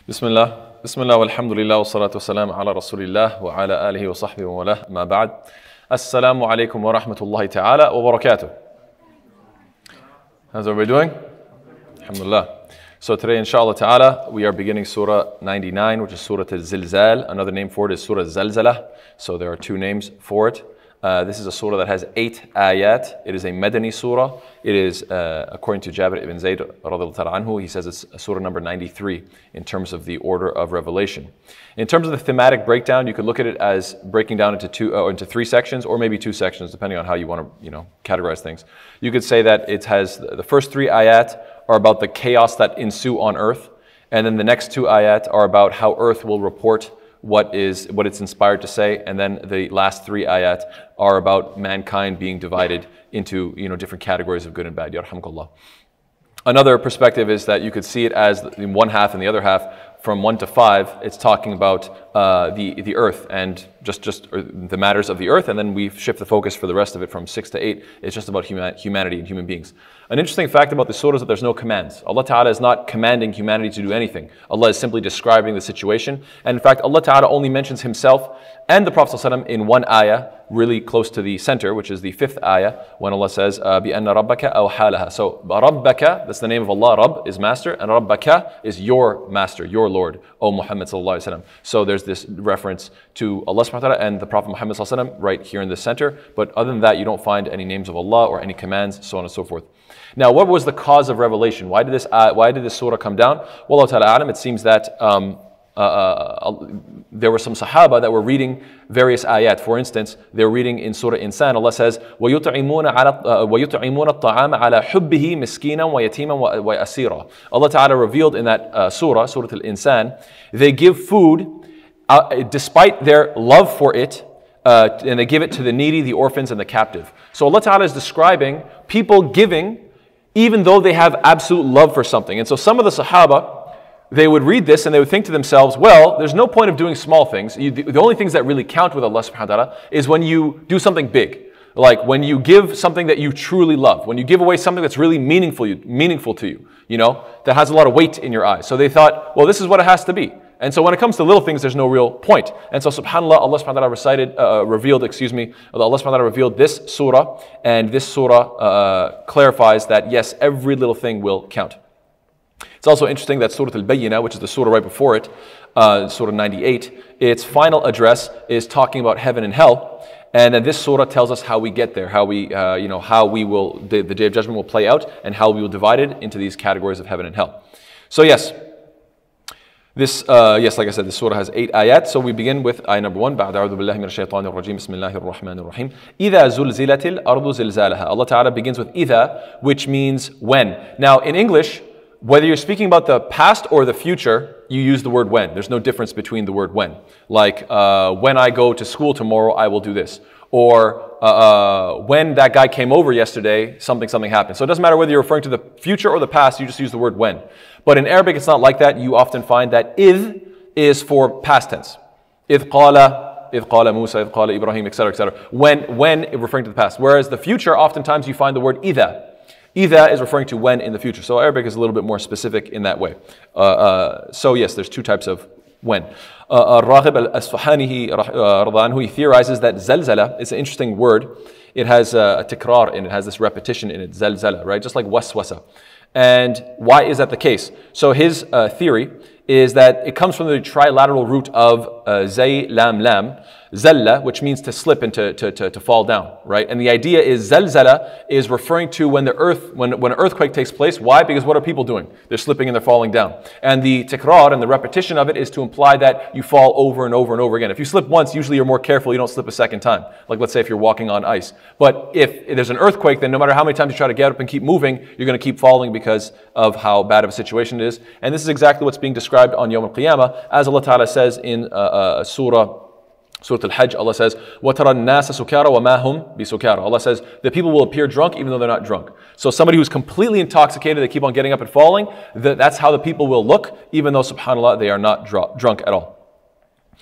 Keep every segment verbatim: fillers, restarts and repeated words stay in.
Bismillah. Bismillah walhamdulillah wa salatu wassalam ala rasulillah wa ala alihi wa sahbihi wa wala ma ba'd. Assalamu alaikum wa rahmatullahi ta'ala wa barakatuh. How's everybody doing? Alhamdulillah. So today inshallah ta'ala we are beginning Surah ninety-nine, which is Surah Al-Zilzal. Another name for it is Surah Zalzalah. So there are two names for it. Uh, this is a surah that has eight ayat. It is a Madani surah. It is, uh, according to Jabir ibn Zayd radiallahu ta'ala anhu, he says it's surah number ninety-three in terms of the order of revelation. In terms of the thematic breakdown, you could look at it as breaking down into two, uh, into three sections, or maybe two sections, depending on how you want to, you know, categorize things. You could say that it has the first three ayat are about the chaos that ensue on earth, and then the next two ayat are about how earth will report what is what it's inspired to say, and then the last three ayat are about mankind being divided into, you know, different categories of good and bad. Yarhamkallah. Another perspective is that you could see it as in one half and the other half. From one to five, it's talking about uh, the the earth and just just the matters of the earth, and then we shift the focus for the rest of it from six to eight. It's just about human, humanity and human beings. An interesting fact about the surah is that there's no commands. Allah Ta'ala is not commanding humanity to do anything. Allah is simply describing the situation. And in fact, Allah Ta'ala only mentions Himself and the Prophet ﷺ in one ayah, really close to the center, which is the fifth ayah, when Allah says, بِأَنَّ رَبَّكَ أَوْحَى لَهَا. So, رَبَّكَ, that's the name of Allah. Rabb is master, and رَبَّكَ is your master, your Lord, O Muhammad sallallahu alaihi wasallam. So there's this reference to Allah subhanahu wa ta'ala and the Prophet Muhammad sallallahu alaihi wasallam right here in the center. But other than that, you don't find any names of Allah or any commands, so on and so forth. Now, what was the cause of revelation? Why did this uh, why did this surah come down? Wallahu ta'ala alam, it seems that um, uh, uh, there were some Sahaba that were reading various ayat. For instance, they were reading in Surah Insan, Allah says, وَيُطْعِمُونَ الطَّعَامَ عَلَى حُبِّهِ مِسْكِينًا وَيَتِيمًا وَأَسِيرًا. Allah Ta'ala revealed in that uh, surah, Surah Al-Insan, they give food uh, despite their love for it, uh, and they give it to the needy, the orphans, and the captive. So Allah Ta'ala is describing people giving even though they have absolute love for something. And so some of the Sahaba, they would read this and they would think to themselves, well, there's no point of doing small things. You, the, the only things that really count with Allah subhanahu wa ta'ala is when you do something big. Like when you give something that you truly love. When you give away something that's really meaningful, meaningful to you, you know, that has a lot of weight in your eyes. So they thought, well, this is what it has to be. And so when it comes to little things, there's no real point. And so subhanAllah, Allah subhanahu wa ta'ala recited, uh, revealed, excuse me, Allah subhanahu wa ta'ala revealed this surah, and this surah uh, clarifies that yes, every little thing will count. It's also interesting that Surah Al-Bayyinah, which is the surah right before it, uh, Surah ninety-eight, its final address is talking about heaven and hell. And then this surah tells us how we get there, how we, uh, you know, how we will, the, the day of judgment will play out, and how we will divide it into these categories of heaven and hell. So yes, This, uh, yes, like I said, this surah has eight ayat. So we begin with ayah number one. بعد أعوذ بالله من الشيطان الرجيم بسم الله الرحمن الرحيم. إذا زلزلت الأرض زلزالها. Allah Ta'ala begins with إذا, which means when. Now in English, whether you're speaking about the past or the future, you use the word when. There's no difference between the word when. Like, uh, when I go to school tomorrow, I will do this. Or uh, uh, when that guy came over yesterday, something, something happened. So it doesn't matter whether you're referring to the future or the past, you just use the word when. But in Arabic, it's not like that. You often find that إذ is for past tense. إذ قال, إذ قال موسى, إذ قال Ibrahim, et cetera, et cetera. When, when, referring to the past. Whereas the future, oftentimes you find the word إذا. إذا is referring to when in the future. So Arabic is a little bit more specific in that way. Uh, uh, so yes, there's two types of when. Uh, Raghib al-Asfahani, he theorizes that zalzala is an interesting word. It has a tikrar in it, it has this repetition in it, zalzala, right? Just like waswasa. And why is that the case? So his uh, theory is that it comes from the trilateral root of uh, zay, lam, lam, zalla, which means to slip and to, to, to, to fall down, right? And the idea is zalzala is referring to when the earth, when, when an earthquake takes place. Why? Because what are people doing? They're slipping and they're falling down. And the tikrar and the repetition of it is to imply that you fall over and over and over again. If you slip once, usually you're more careful, you don't slip a second time. Like let's say if you're walking on ice. But if there's an earthquake, then no matter how many times you try to get up and keep moving, you're going to keep falling because of how bad of a situation it is. And this is exactly what's being described on Yawm al-Qiyamah, as Allah Ta'ala says in uh, uh, Surah Surah Al-Hajj. Allah says, وَتَرَى النَّاسَ سُكَارَ وَمَا هُمْ بِسُكَارَ. Allah says, the people will appear drunk even though they're not drunk. So somebody who's completely intoxicated, they keep on getting up and falling, that's how the people will look, even though, subhanAllah, they are not drunk at all.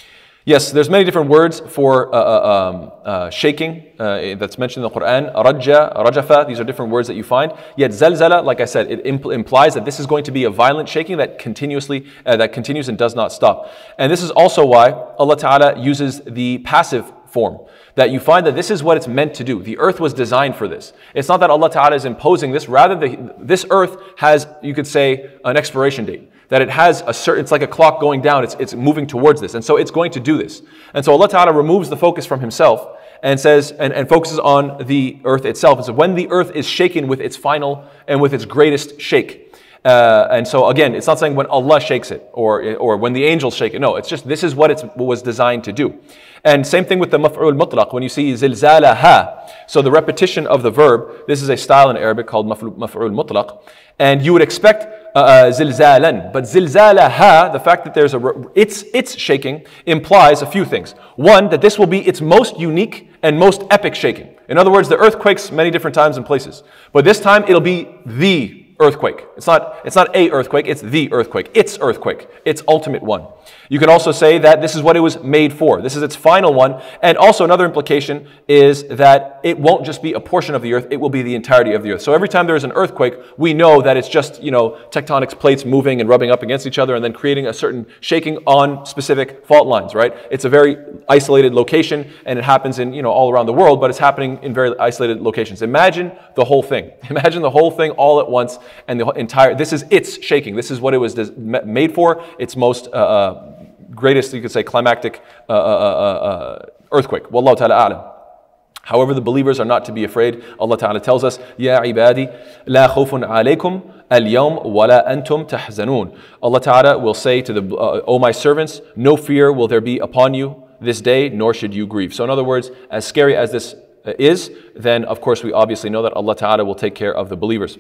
Yes, there's many different words for uh, um, uh, shaking uh, that's mentioned in the Quran. Rajja, rajafa, these are different words that you find. Yet zalzala, like I said, it impl- implies that this is going to be a violent shaking that continuously, uh, that continues and does not stop. And this is also why Allah Ta'ala uses the passive form. That you find that this is what it's meant to do. The earth was designed for this. It's not that Allah Ta'ala is imposing this. Rather, the, this earth has, you could say, an expiration date. That it has a certain, it's like a clock going down, it's, it's moving towards this. And so it's going to do this. And so Allah Ta'ala removes the focus from Himself and says, and, and focuses on the earth itself. And so when the earth is shaken with its final and with its greatest shake. Uh, and so again, it's not saying when Allah shakes it or, or when the angels shake it. No, it's just this is what it was designed to do. And same thing with the maf'ul mutlaq. When you see zilzalaha, so the repetition of the verb, this is a style in Arabic called maf'ul mutlaq. And you would expect uh, zilzalan, but zilzalaha, the fact that there's a it's it's shaking implies a few things. One, that this will be its most unique and most epic shaking. In other words, the earth quakes many different times and places, but this time it'll be the earthquake. It's not, it's not a earthquake, it's the earthquake. Its earthquake. Its ultimate one. You can also say that this is what it was made for. This is its final one. And also another implication is that it won't just be a portion of the earth, it will be the entirety of the earth. So every time there is an earthquake, we know that it's just, you know, tectonic plates moving and rubbing up against each other and then creating a certain shaking on specific fault lines, right? It's a very isolated location and it happens in, you know, all around the world, but it's happening in very isolated locations. Imagine the whole thing. Imagine the whole thing all at once and the entire, this is its shaking. This is what it was made for. Its most uh, uh, greatest, you could say, climactic uh, uh, uh, earthquake. Wallahu ta'ala a'lam. However, the believers are not to be afraid. Allah Ta'ala tells us, Ya ibadi, la khawfun alaykum al-yawm wa la antum tahzanun. Allah Ta'ala will say to the, uh, O my servants, no fear will there be upon you this day, nor should you grieve. So in other words, as scary as this is, then of course we obviously know that Allah Ta'ala will take care of the believers.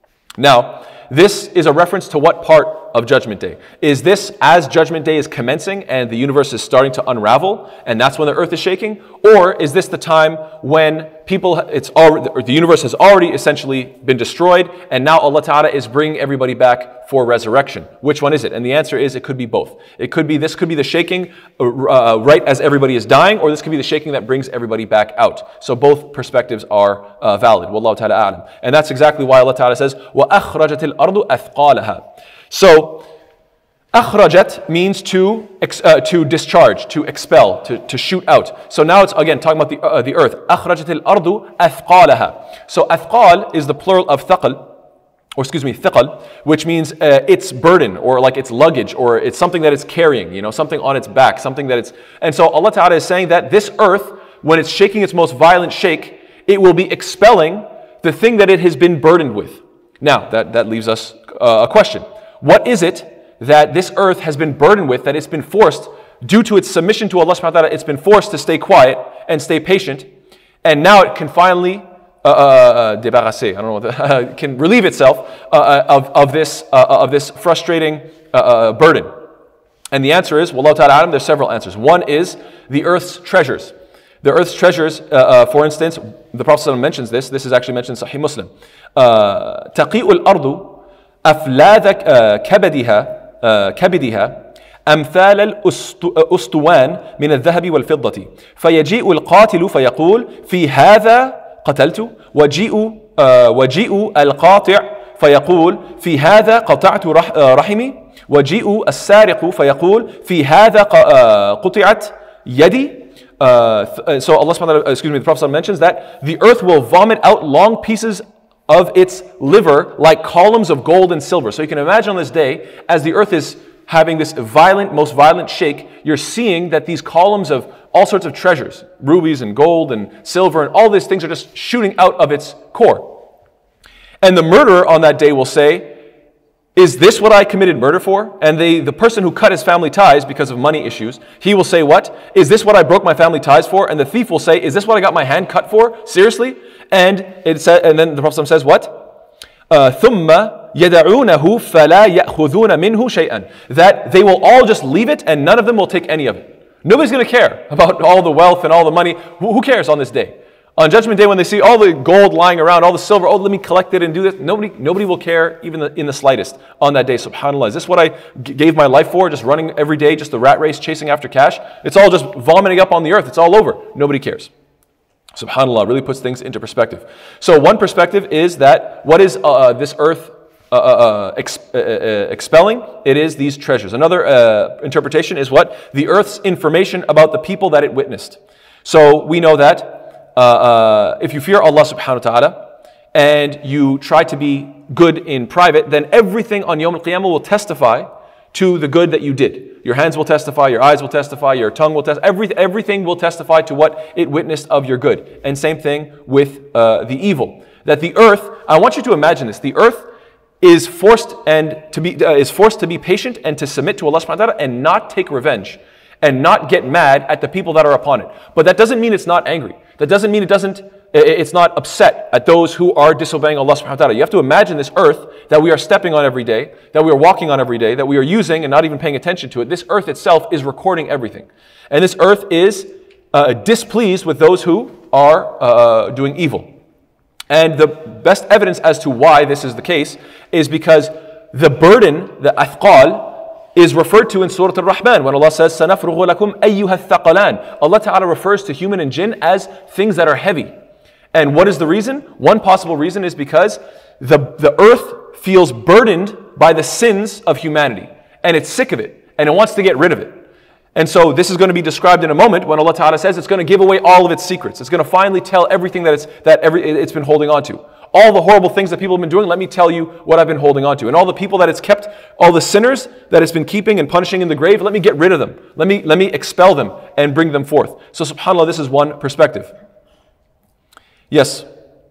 Now, this is a reference to what part of Judgment Day? Is this as Judgment Day is commencing and the universe is starting to unravel and that's when the earth is shaking? Or is this the time when people, it's already, or the universe has already essentially been destroyed and now Allah Ta'ala is bringing everybody back for resurrection? Which one is it? And the answer is it could be both. It could be, this could be the shaking uh, right as everybody is dying, or this could be the shaking that brings everybody back out. So both perspectives are uh, valid. Wallahu Ta'ala a'lam. And that's exactly why Allah Ta'ala says, وَأَخْرَجَتِ الْأَرْضُ أَثْقَالَهَا. So, akhrajat means to uh, to discharge, to expel, to, to shoot out. So now it's again talking about the uh, the earth. Akhrajat al-ardu athqalaha. So athqal is the plural of thaqal, or excuse me, thiqal, which means uh, its burden, or like its luggage, or it's something that it's carrying, you know, something on its back, something that it's. And so Allah Ta'ala is saying that this earth, when it's shaking its most violent shake, it will be expelling the thing that it has been burdened with. Now that that leaves us uh, a question. What is it that this earth has been burdened with, that it's been forced, due to its submission to Allah subhanahu wa ta'ala, it's been forced to stay quiet and stay patient, and now it can finally uh, uh, débarrasser, I don't know, uh, can relieve itself uh, of, of, this, uh, of this frustrating uh, uh, burden? And the answer is, wallahu ta'ala alam, there's several answers. One is the earth's treasures. The earth's treasures, uh, uh, for instance, the Prophet ﷺ mentions this, this is actually mentioned in Sahih Muslim. تَقِيءُ الْأَرْضُ أفلاذ كبدها كبدها أمثال الأسطوان من الذهب والفضة فيجيء القاتل فيقول في هذا قتلت وجيء وجيء القاطع فيقول في هذا قطعت رحمي وجيء السارق فيقول في هذا قطعت يدي. Uh, so Allah subhanahu wa ta'ala, excuse me, the Prophet mentions that the earth will vomit out long pieces of its liver like columns of gold and silver. So you can imagine on this day, as the earth is having this violent, most violent shake, you're seeing that these columns of all sorts of treasures, rubies and gold and silver and all these things are just shooting out of its core. And the murderer on that day will say, is this what I committed murder for? And they, the person who cut his family ties because of money issues, he will say, what? Is this what I broke my family ties for? And the thief will say, is this what I got my hand cut for? Seriously? And it said, and then the Prophet says, what? ثُمَّ يَدَعُونَهُ فَلَا يَأْخُذُونَ مِنْهُ شَيْئًا. That they will all just leave it and none of them will take any of it. Nobody's going to care about all the wealth and all the money. Who cares on this day? On Judgment Day, when they see all the gold lying around, all the silver, oh, let me collect it and do this. Nobody, nobody will care even the, in the slightest on that day. SubhanAllah. Is this what I g- gave my life for? Just running every day, just the rat race, chasing after cash? It's all just vomiting up on the earth. It's all over. Nobody cares. SubhanAllah really puts things into perspective. So one perspective is that what is uh, this earth uh, uh, ex- uh, uh, expelling? It is these treasures. Another uh, interpretation is what? The earth's information about the people that it witnessed. So we know that Uh, uh, if you fear Allah subhanahu wa ta'ala and you try to be good in private, then everything on Yawm al-Qiyamah will testify to the good that you did. Your hands will testify, your eyes will testify, your tongue will testify, every, everything will testify to what it witnessed of your good. And same thing with uh, the evil. That the earth, I want you to imagine this, the earth is forced and to be uh, is forced to be patient and to submit to Allah subhanahu wa ta'ala and not take revenge and not get mad at the people that are upon it. But that doesn't mean it's not angry. That doesn't mean it doesn't, it's not upset at those who are disobeying Allah subhanahu wa ta'ala. You have to imagine this earth that we are stepping on every day, that we are walking on every day, that we are using and not even paying attention to it. This earth itself is recording everything. And this earth is uh, displeased with those who are uh, doing evil. And the best evidence as to why this is the case is because the burden, the athqal, is referred to in Surah Al-Rahman when Allah says, سَنَفْرُغُ لَكُمْ أَيُّهَا الثَّقَلَانِ. Allah Ta'ala refers to human and jinn as things that are heavy. And what is the reason? One possible reason is because the, the earth feels burdened by the sins of humanity. And it's sick of it. And it wants to get rid of it. And so this is going to be described in a moment when Allah Ta'ala says it's going to give away all of its secrets. It's going to finally tell everything that it's, that every, it's been holding on to. All the horrible things that people have been doing, let me tell you what I've been holding on to. And all the people that it's kept, all the sinners that it's been keeping and punishing in the grave, let me get rid of them. Let me, let me expel them and bring them forth. So subhanAllah, this is one perspective. Yes.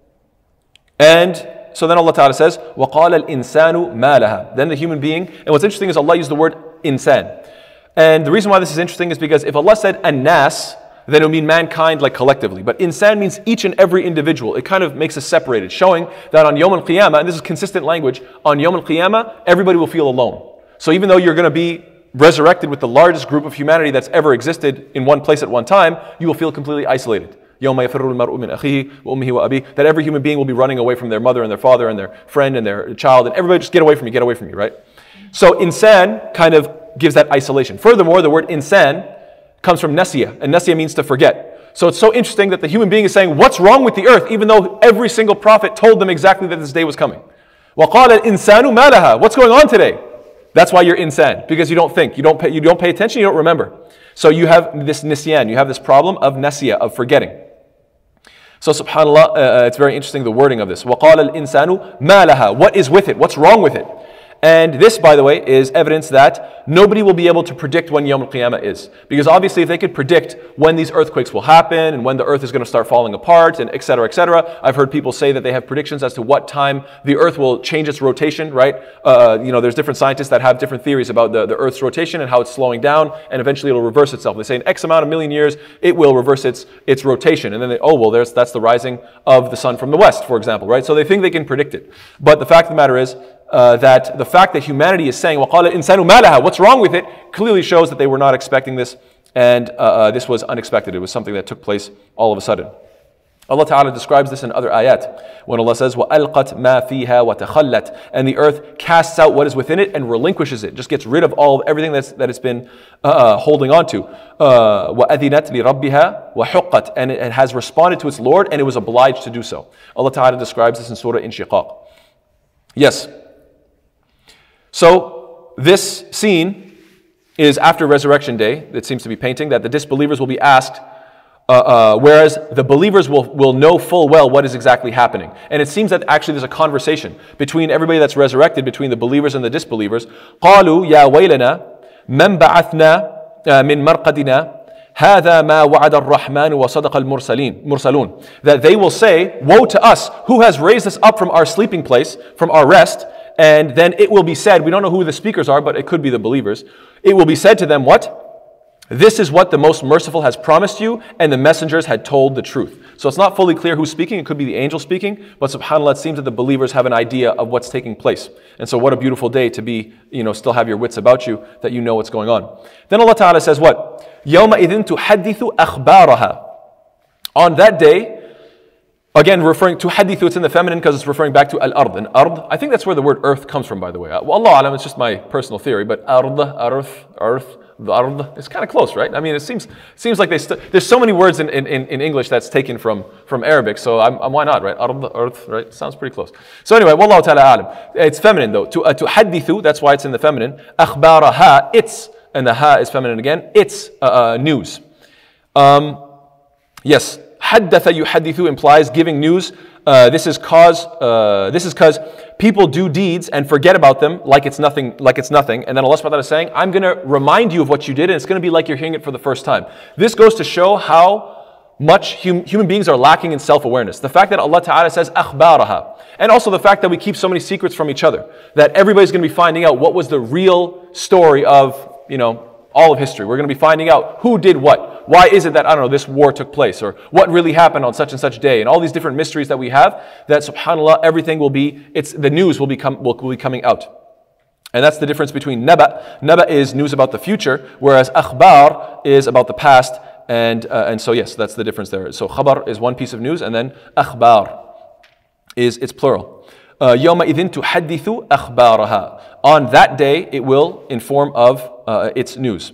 And so then Allah Ta'ala says, وَقَالَ الْإِنسَانُ مَا لَهَا. Then the human being, and what's interesting is Allah used the word insan. And the reason why this is interesting is because if Allah said an-nas, then it would mean mankind like collectively. But insan means each and every individual. It kind of makes us separated, showing that on Yawm al-Qiyamah, and this is consistent language, on Yawm al-Qiyamah, everybody will feel alone. So even though you're going to be resurrected with the largest group of humanity that's ever existed in one place at one time, you will feel completely isolated. يَوْمَ يَفِرُّ الْمَرْءُ مِنْ أَخِيهِ وَأُمِّهِ وَأَبِيهِ. That every human being will be running away from their mother and their father and their friend and their child, and everybody just get away from me, get away from me, right? So insan kind of gives that isolation. Furthermore, the word insan comes from nasiya, and nasiya means to forget. So it's so interesting that the human being is saying, what's wrong with the earth, even though every single prophet told them exactly that this day was coming. وَقَالَ الْإِنسَانُ مَا لَهَا. What's going on today? That's why you're insan, because you don't think, you don't pay, you don't pay attention, you don't remember. So you have this nisyan, you have this problem of nasiya, of forgetting. So subhanAllah, uh, it's very interesting the wording of this. وَقَالَ الْإِنسَانُ مَا لَهَا. What is with it? What's wrong with it? And this, by the way, is evidence that nobody will be able to predict when Yawm al-Qiyamah is. Because obviously if they could predict when these earthquakes will happen and when the earth is going to start falling apart and et cetera, et cetera. I've heard people say that they have predictions as to what time the earth will change its rotation, right? Uh, you know, there's different scientists that have different theories about the, the earth's rotation and how it's slowing down, and eventually it'll reverse itself. They say in X amount of million years, it will reverse its, its rotation. And then they, oh, well, there's, that's the rising of the sun from the west, for example, right? So they think they can predict it. But the fact of the matter is, Uh, that the fact that humanity is saying, وَقَالَ الْإِنسَانُ مَا لَهَا, what's wrong with it, clearly shows that they were not expecting this, and uh, uh, this was unexpected. It was something that took place all of a sudden. Allah Ta'ala describes this in other ayat, when Allah says, وَأَلْقَتْ مَا فِيهَا وَتَخَلَّتْ, and the earth casts out what is within it and relinquishes it, just gets rid of all everything that's, that it's been uh, holding on to. Uh, وَأَذِنَتْ لِرَبِّهَا وَحُقَّتْ, and it has responded to its Lord, and it was obliged to do so. Allah Ta'ala describes this in Surah Inshiqaq. Yes. So this scene is after Resurrection Day. It seems to be painting that the disbelievers will be asked, uh, uh, whereas the believers will, will know full well what is exactly happening. And it seems that actually there's a conversation between everybody that's resurrected, between the believers and the disbelievers. قَالُوا يَا وَيْلَنَا مَنْ بَعَثْنَا مِنْ مَرْقَدِنَا هَذَا مَا وَعَدَ الرَّحْمَنُ وَصَدَقَ الْمُرْسَلُونَ. That they will say, woe to us, who has raised us up from our sleeping place, from our rest. And then it will be said, we don't know who the speakers are, but it could be the believers. It will be said to them, what? This is what the most merciful has promised you, and the messengers had told the truth. So it's not fully clear who's speaking. It could be the angel speaking, but subhanAllah, it seems that the believers have an idea of what's taking place. And so what a beautiful day to be, you know, still have your wits about you, that you know what's going on. Then Allah Ta'ala says what? يَوْمَئِذٍ تُحَدِّثُ أَخْبَارَهَا. On that day, Again, referring to hadithu, it's in the feminine because it's referring back to al-ard. And ard, I think that's where the word earth comes from, by the way. Well, Allah alam, it's just my personal theory, but ard, earth, earth, the ard, it's kind of close, right? I mean, it seems seems like they st- there's so many words in, in, in English that's taken from, from Arabic, so I'm, I'm, why not, right? Ard, earth, right? Sounds pretty close. So anyway, wallahu ta'ala alam. It's feminine though. To, uh, to hadithu, that's why it's in the feminine. Akhbaraha, it's, and the ha is feminine again, it's uh, uh, news. Um, yes, haddatha yuhadithu implies giving news. Uh, this is cause. Uh, this is because people do deeds and forget about them like it's nothing. Like it's nothing. And then Allah subhanahu wa ta'ala is saying, "I'm going to remind you of what you did, and it's going to be like you're hearing it for the first time." This goes to show how much hum- human beings are lacking in self-awareness. The fact that Allah Ta'ala says akhbaraha, and also the fact that we keep so many secrets from each other, that everybody's going to be finding out what was the real story of, you know, all of history. We're going to be finding out who did what. Why is it that, I don't know, this war took place, or what really happened on such and such day, and all these different mysteries that we have, that subhanAllah, everything will be, it's the news will, become, will, will be coming out. And that's the difference between naba. Naba is news about the future, whereas akhbar is about the past. And uh, and so yes, that's the difference there. So khabar is one piece of news, and then akhbar is it's plural. يَوْمَ إِذٍ تُحَدِّثُ أَخْبَارَهَا. On that day, it will inform of uh, its news.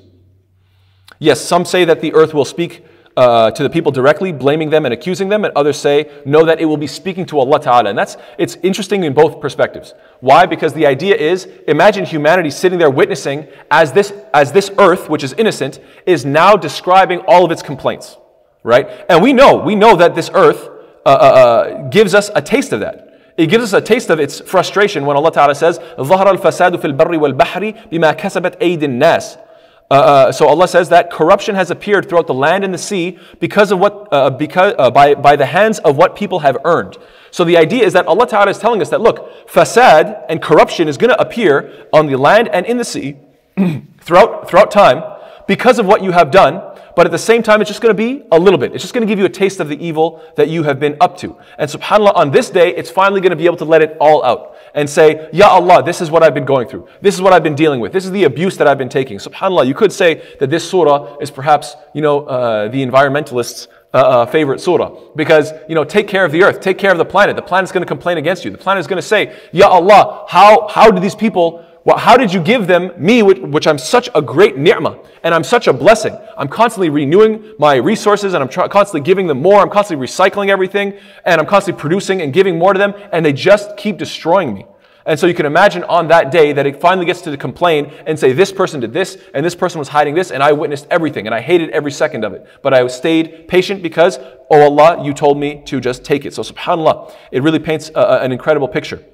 Yes, some say that the earth will speak uh, to the people directly, blaming them and accusing them, and others say, no, that it will be speaking to Allah Ta'ala. And that's, it's interesting in both perspectives. Why? Because the idea is, imagine humanity sitting there witnessing as this, as this earth, which is innocent, is now describing all of its complaints, right? And we know, we know that this earth uh, uh, gives us a taste of that. It gives us a taste of its frustration when Allah Ta'ala says, ظَهَرَ الْفَسَادُ فِي الْبَرِّ وَالْبَحْرِ بِمَا كَسَبَتْ أَيْدِ النَّاسِ. Uh, uh, so Allah says that corruption has appeared throughout the land and the sea because of what, uh, because uh, by by the hands of what people have earned. So the idea is that Allah Ta'ala is telling us that, look, fasad and corruption is going to appear on the land and in the sea throughout throughout time because of what you have done. But at the same time, it's just going to be a little bit. It's just going to give you a taste of the evil that you have been up to. And subhanAllah, on this day, it's finally going to be able to let it all out and say, Ya Allah, this is what I've been going through. This is what I've been dealing with. This is the abuse that I've been taking. SubhanAllah, you could say that this surah is perhaps, you know, uh, the environmentalists' uh, uh, favorite surah. Because, you know, take care of the earth, take care of the planet. The planet's going to complain against you. The planet is going to say, Ya Allah, how, how do these people... Well, how did you give them me, which, which I'm such a great ni'mah, and I'm such a blessing? I'm constantly renewing my resources, and I'm tr- constantly giving them more. I'm constantly recycling everything, and I'm constantly producing and giving more to them, and they just keep destroying me. And so you can imagine on that day that it finally gets to complain and say, this person did this, and this person was hiding this, and I witnessed everything, and I hated every second of it. But I stayed patient because, oh Allah, you told me to just take it. So subhanAllah, it really paints uh, an incredible picture.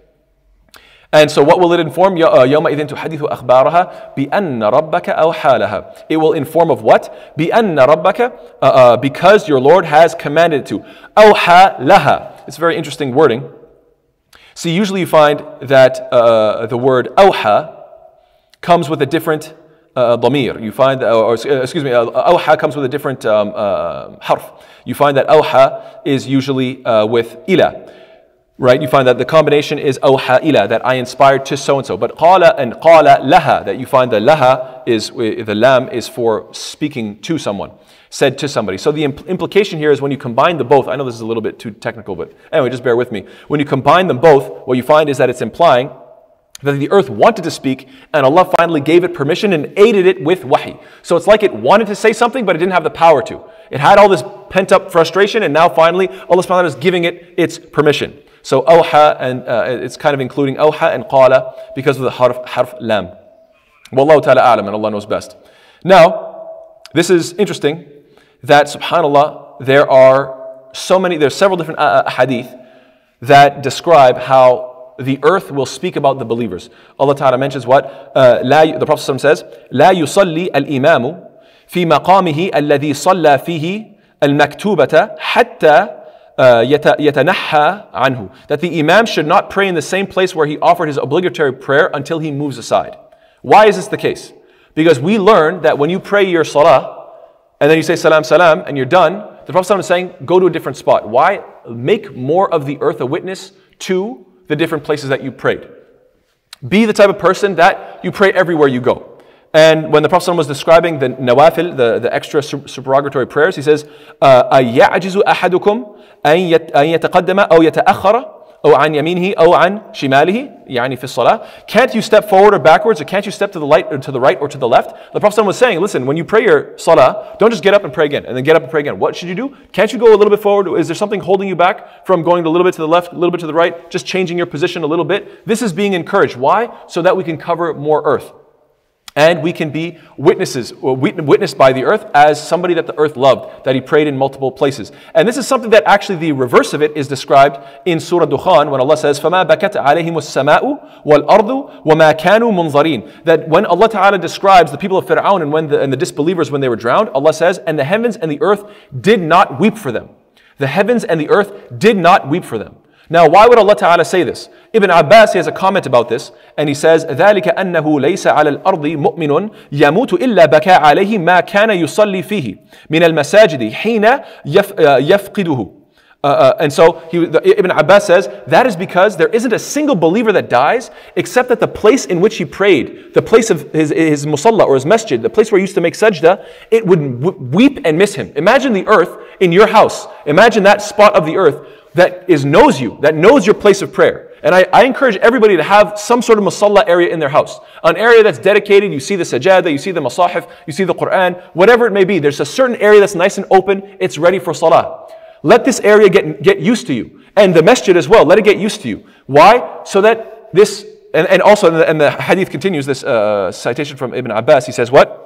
And so what will it inform? يَوْمَئِذٍ تُحَدِّثُ أَخْبَارَهَا بِأَنَّ رَبَّكَ أَوْحَى لَهَا. It will inform of what? بِأَنَّ رَبَّكَ uh, uh, because your Lord has commanded it to. أَوْحَى لَهَا. It's very interesting wording. See, usually you find that uh, the word أوحى comes with a different uh, ضمير. You find, uh, or excuse me, uh, أوحى comes with a different um, uh, harf. You find that أوحى is usually uh, with إلى. Right, you find that the combination is awha ila, that I inspired to so-and-so. But qala and qala laha, that you find the laha is, the lam is for speaking to someone, said to somebody. So the impl- implication here is when you combine the both, I know this is a little bit too technical, but anyway, just bear with me. When you combine them both, what you find is that it's implying that the earth wanted to speak, and Allah finally gave it permission and aided it with wahi. So it's like it wanted to say something, but it didn't have the power to. It had all this pent-up frustration, and now finally, Allah subhanahu wa ta'ala is giving it its permission. So awha, and uh, it's kind of including awha and qala because of the harf, harf lam. Wallahu ta'ala a'lam, and Allah knows best. Now, this is interesting that subhanAllah, there are so many, there's several different uh, hadith that describe how the earth will speak about the believers. Allah Ta'ala mentions what? Uh, لا, the Prophet says, لا يصلي الإمام في مقامه الذي صلى فيه المكتوبة حتى يتنحى عنه. That the Imam should not pray in the same place where he offered his obligatory prayer until he moves aside. Why is this the case? Because we learn that when you pray your salah, and then you say salam salam, and you're done, the Prophet is saying, go to a different spot. Why? Make more of the earth a witness to the different places that you prayed. Be the type of person that you pray everywhere you go. And when the Prophet was describing the nawafil, the, the extra supererogatory prayers, he says, أَيَعْجِزُ أَحَدُكُمْ أَن يَتَقَدَّمَ أَوْ يَتَأَخَّرَ أو عن يمينه أو عن شماله يعني في الصلاة. Can't you step forward or backwards, or can't you step to the right or to the right or to the left? The Prophet was saying, listen, when you pray your salah, don't just get up and pray again and then get up and pray again. What should you do? Can't you go a little bit forward? Is there something holding you back from going a little bit to the left, a little bit to the right, just changing your position a little bit? This is being encouraged. Why? So that we can cover more earth. And we can be witnesses, witnessed by the earth as somebody that the earth loved, that he prayed in multiple places. And this is something that actually the reverse of it is described in Surah Dukhan when Allah says, فَمَا بَكَتْ عَلَيْهِمُ السَّمَاءُ وَالْأَرْضُ وَمَا كَانُوا مُنظَرِينَ. That when Allah Ta'ala describes the people of Fir'aun and, when the, and the disbelievers when they were drowned, Allah says, and the heavens and the earth did not weep for them. The heavens and the earth did not weep for them. Now, why would Allah Ta'ala say this? Ibn Abbas, he has a comment about this, and he says, ذَلِكَ أَنَّهُ لَيْسَ عَلَى الْأَرْضِ مُؤْمِنٌ يَمُوتُ إِلَّا بَكَى عَلَيْهِ مَا كَانَ يُصَلِّي فِيهِ مِنَ الْمَسَاجِدِ حِينَ يَفْقِدُهُ. Uh, uh, and so he, the, Ibn Abbas says, that is because there isn't a single believer that dies except that the place in which he prayed, the place of his, his musalla or his masjid, the place where he used to make sajda, it would w- weep and miss him. Imagine the earth in your house. Imagine that spot of the earth that is knows you, that knows your place of prayer. And I, I encourage everybody to have some sort of musalla area in their house. An area that's dedicated, you see the sajada, you see the masahif, you see the Quran, whatever it may be. There's a certain area that's nice and open, it's ready for salah. Let this area get, get used to you. And the masjid as well, let it get used to you. Why? So that this, and, and also, and the, and the hadith continues, this uh, citation from Ibn Abbas, he says what?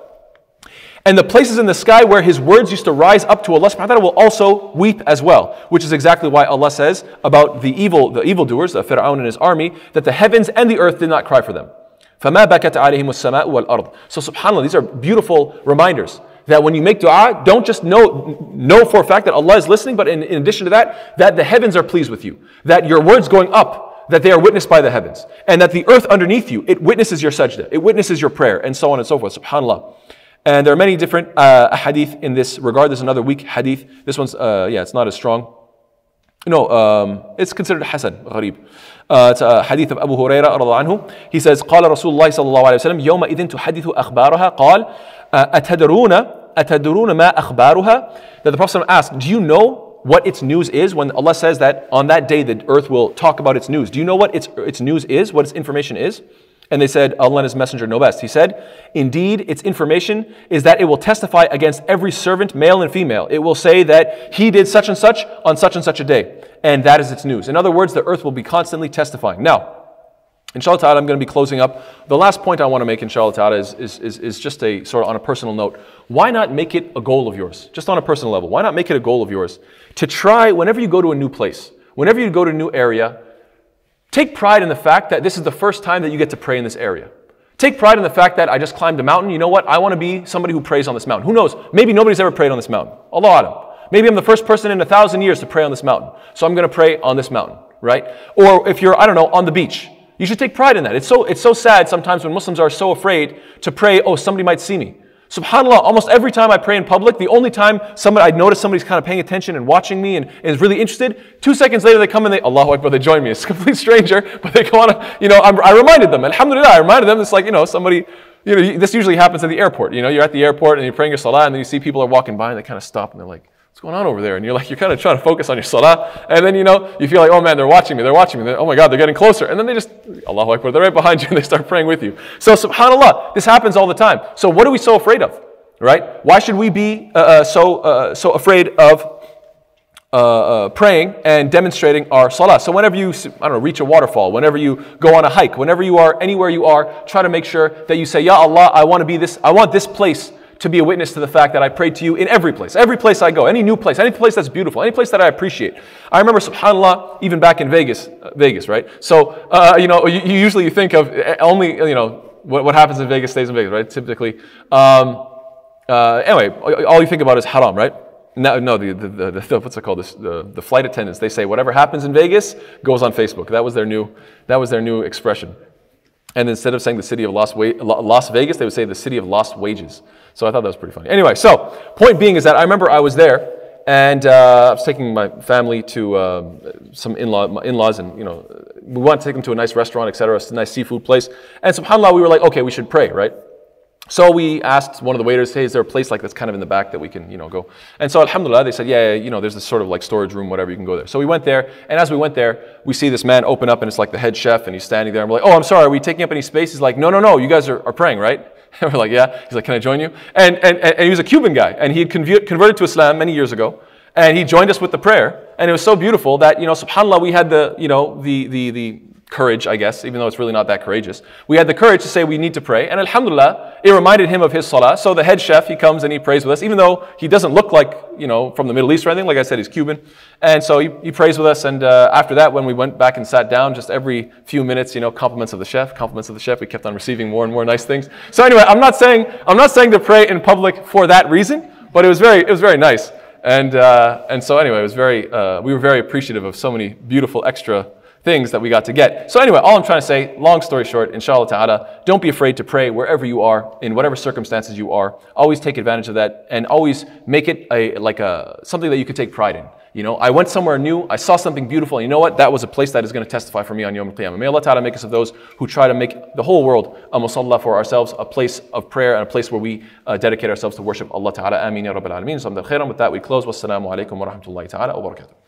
And the places in the sky where his words used to rise up to Allah subhanahu wa ta'ala will also weep as well. Which is exactly why Allah says about the evil, the evildoers, the Fir'aun and his army, that the heavens and the earth did not cry for them. فَمَا بَكَتْ عَلَيْهِمُ السَّمَاءُ وَالْأَرْضُ. So subhanAllah, these are beautiful reminders that when you make dua, don't just know, know for a fact that Allah is listening, but in, in addition to that, that the heavens are pleased with you. That your words going up, that they are witnessed by the heavens. And that the earth underneath you, it witnesses your sajda, it witnesses your prayer, and so on and so forth. SubhanAllah. And there are many different uh, hadith in this regard. There's another weak hadith. This one's, uh, yeah, it's not as strong. No, um, it's considered Hasan, gharib. Uh, it's a hadith of Abu Huraira رضي عنه. He says, قال رسول الله صلى الله عليه وسلم يومئذ تحدث أخبارها قال أتدرون أتدرون ما أخبارها. That the Prophet asked, do you know what its news is? When Allah says that on that day the earth will talk about its news. Do you know what its, its news is, what its information is? And they said, Allah and His Messenger know best. He said, indeed, its information is that it will testify against every servant, male and female. It will say that he did such and such on such and such a day. And that is its news. In other words, the earth will be constantly testifying. Now, inshallah ta'ala, I'm going to be closing up. The last point I want to make, inshallah ta'ala, is, is, is, is just a sort of on a personal note. Why not make it a goal of yours? Just on a personal level. Why not make it a goal of yours to try whenever you go to a new place, whenever you go to a new area, take pride in the fact that this is the first time that you get to pray in this area. Take pride in the fact that I just climbed a mountain. You know what? I want to be somebody who prays on this mountain. Who knows? Maybe nobody's ever prayed on this mountain. Allah Alam. Maybe I'm the first person in a thousand years to pray on this mountain. So I'm going to pray on this mountain, right? Or if you're, I don't know, on the beach. You should take pride in that. It's so, it's so sad sometimes when Muslims are so afraid to pray, oh, somebody might see me. SubhanAllah, almost every time I pray in public, the only time somebody, I notice somebody's kind of paying attention and watching me and, and is really interested, two seconds later they come and they, Allahu Akbar, they join me. It's a complete stranger, but they go on, a, you know, I'm, I reminded them, alhamdulillah, I reminded them, it's like, you know, somebody, you know, this usually happens at the airport. You know, you're at the airport and you're praying your salah and then you see people are walking by and they kind of stop and they're like, what's going on over there? And you're like, you're kind of trying to focus on your salah. And then, you know, you feel like, oh man, they're watching me, they're watching me. They're, oh my God, they're getting closer. And then they just, Allahu Akbar, they're right behind you and they start praying with you. So subhanAllah, this happens all the time. So what are we so afraid of? Right? Why should we be uh, uh, so uh, so afraid of uh, uh, praying and demonstrating our salah? So whenever you, I don't know, reach a waterfall, whenever you go on a hike, whenever you are, anywhere you are, try to make sure that you say, Ya Allah, I want to be this, I want this place to be a witness to the fact that I prayed to you in every place. Every place I go, any new place, any place that's beautiful, any place that I appreciate. I remember, subhanAllah, even back in Vegas, uh, Vegas, right? So, uh, you know, you, you usually you think of only, you know, what, what happens in Vegas stays in Vegas, right? Typically. Um, Uh, anyway, all you think about is haram, right? No, no the, the, the, the what's it called? This, the, the flight attendants, they say whatever happens in Vegas goes on Facebook. That was their new, that was their new expression. And instead of saying the city of Las, Las Vegas, they would say the city of lost wages. So I thought that was pretty funny. Anyway, so point being is that I remember I was there and uh, I was taking my family to uh, some in-law, in-laws, and you know, we wanted to take them to a nice restaurant, et cetera, a nice seafood place. And subhanAllah, we were like, okay, we should pray, right? So we asked one of the waiters, hey, is there a place like that's kind of in the back that we can, you know, go? And so alhamdulillah, they said, yeah, yeah, you know, there's this sort of like storage room, whatever, you can go there. So we went there, and as we went there, we see this man open up, and it's like the head chef, and he's standing there, and we're like, oh, I'm sorry, are we taking up any space? He's like, no, no, no, you guys are, are praying, right? And we're like, yeah. He's like, can I join you? And, and, and he was a Cuban guy, and he had conv- converted to Islam many years ago, and he joined us with the prayer, and it was so beautiful that, you know, subhanAllah, we had the, you know, the, the, the, courage, I guess, even though it's really not that courageous. We had the courage to say we need to pray, and alhamdulillah, it reminded him of his salah. So the head chef, he comes and he prays with us, even though he doesn't look like, you know, from the Middle East or anything. Like I said, he's Cuban. And so he, he prays with us, and uh, after that, when we went back and sat down, just every few minutes, you know, compliments of the chef, compliments of the chef, we kept on receiving more and more nice things. So anyway, I'm not saying, I'm not saying to pray in public for that reason, but it was very, it was very nice. And, uh, and so anyway, it was very, uh, we were very appreciative of so many beautiful extra things that we got to get. So anyway, all I'm trying to say, long story short, inshallah ta'ala, don't be afraid to pray wherever you are, in whatever circumstances you are. Always take advantage of that, and always make it a like a something that you could take pride in. You know, I went somewhere new, I saw something beautiful, and you know what? That was a place that is going to testify for me on Yawm al-Qiyamah. May Allah ta'ala make us of those who try to make the whole world a musalla for ourselves, a place of prayer, and a place where we uh, dedicate ourselves to worship Allah ta'ala. Ameen ya Rabbil Alameen. So with that we close. Wassalamu alaikum wa rahmatullahi ta'ala wa barakatuh.